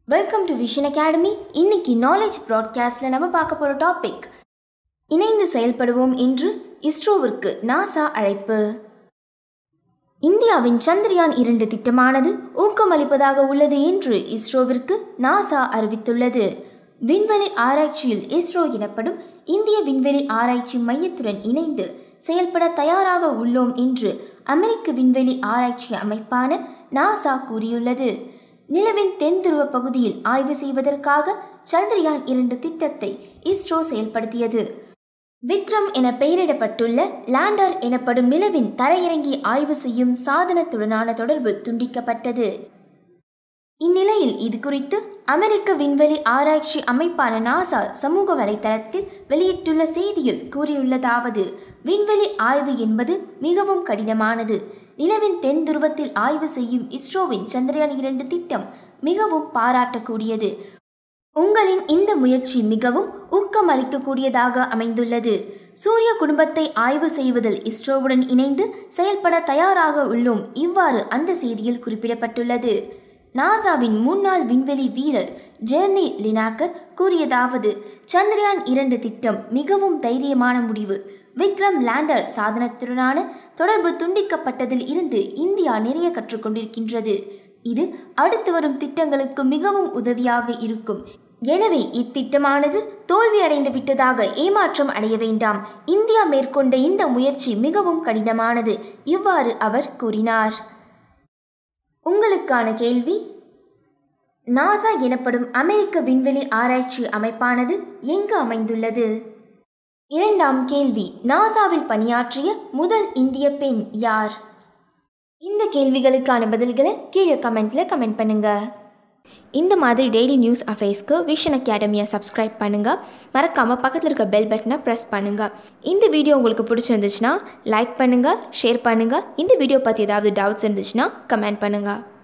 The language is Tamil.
Welcome to WeShineAcademy. இன்னைக்கு knowledge broadcastல நம்ம பார்க்க போற டாபிக் இணைந்து செயல்படுவோம் என்று இஸ்ரோவிற்கு நாசா அழைப்பு. இந்தியாவின் சந்திரயான் 2 திட்டமானது ஊக்கமளிப்பதாக உள்ளது என்று இஸ்ரோவிற்கு நாசா அறிவித்துள்ளது. விண்வெளி ஆராய்ச்சியில் இஸ்ரோ எனப்படும் இந்திய விண்வெளி ஆராய்ச்சி மையத்துடன் இணைந்து செயல்பட தயாராக உள்ளோம் என்று அமெரிக்க விண்வெளி ஆராய்ச்சி அமைப்பான நாசா கூறியுள்ளது. நிலவின் தென் துருவ பகுதியில் ஆய்வு செய்வதற்காக சந்திரயான் 2 திட்டத்தை இஸ்ரோ செயல்படுத்தியது. விக்ரம் என பெயரிடப்பட்டுள்ள லேண்டர் எனப்படும் நிலவின் தரையிறங்கி ஆய்வு செய்யும் சாதனத்துடனான தொடர்பு துண்டிக்கப்பட்டது. இந்நிலையில் இது குறித்து அமெரிக்க விண்வெளி ஆராய்ச்சி அமைப்பான நாசா சமூக வலைதளத்தில் வெளியிட்டுள்ள செய்தியில் கூறியுள்ளதாவது: விண்வெளி ஆய்வு என்பது மிகவும் கடினமானது. நிலவின் தென் துருவத்தில் ஆய்வு செய்யும் இஸ்ரோவின் சந்திரயான் 2 திட்டம் மிகவும் பாராட்டக்கூடியது. உங்களின் இந்த முயற்சி மிகவும் ஊக்கமளிக்கக்கூடியதாக அமைந்துள்ளது. சூரிய குடும்பத்தை ஆய்வு செய்வதில் இஸ்ரோவுடன் இணைந்து செயல்பட தயாராக உள்ளோம். இவ்வாறு அந்த செய்தியில் குறிப்பிடப்பட்டுள்ளது. நாசாவின் முன்னாள் விண்வெளி வீரர் ஜெர்ரி லினாக்கர் கூறியதாவது: சந்திரயான் 2 திட்டம் மிகவும் தைரியமான முடிவு. விக்ரம் லேண்டர் சாதனத்துடனான தொடர்பு துண்டிக்கப்பட்டதில் இருந்து இந்தியா நிறைய கற்றுக்கொண்டிருக்கின்றது. இது அடுத்து வரும் திட்டங்களுக்கு மிகவும் உதவியாக இருக்கும். எனவே இத்திட்டமானது தோல்வியடைந்து விட்டதாக ஏமாற்றம் அடைய வேண்டாம். இந்தியா மேற்கொண்ட இந்த முயற்சி மிகவும் கடினமானது. இவ்வாறு அவர் கூறினார். உங்களுக்கான கேள்வி: நாசா எனப்படும் அமெரிக்க விண்வெளி ஆராய்ச்சி அமைப்பானது எங்கு அமைந்துள்ளது? இரண்டாம் கேள்வி: நாசாவில் பணியாற்றிய முதல் இந்திய பெண் யார்? இந்த கேள்விகளுக்கான பதில்களை கீழே கமெண்ட் பண்ணுங்க. இந்த மாதிரி டெய்லி நியூஸ் அஃபேர்ஸ்க்கு விஷன் அகாடமியை சப்ஸ்கிரைப் பண்ணுங்க. மறக்காம பக்கத்தில் இருக்க பெல் பட்டனை ப்ரெஸ் பண்ணுங்க. இந்த வீடியோ உங்களுக்கு பிடிச்சிருந்துச்சுன்னா லைக் பண்ணுங்க, ஷேர் பண்ணுங்க. இந்த வீடியோ பற்றி ஏதாவது டவுட்ஸ் இருந்துச்சுன்னா கமெண்ட் பண்ணுங்க.